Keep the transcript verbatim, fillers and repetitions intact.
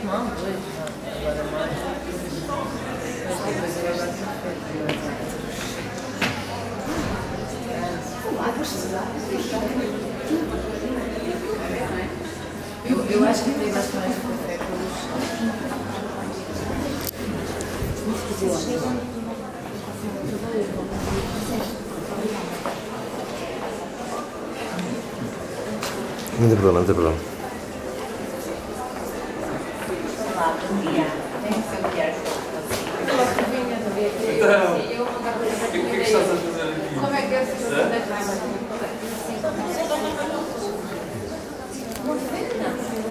Não, dois, não. Agora mais. Mas depois eu agora estou feito. Eu, eu acho que tem mais mais café Não tem problema, não tem problema. Olá, bom dia. Tem que ser o que é. Então, o que é que estás a fazer aqui? Como é que é essa coisa?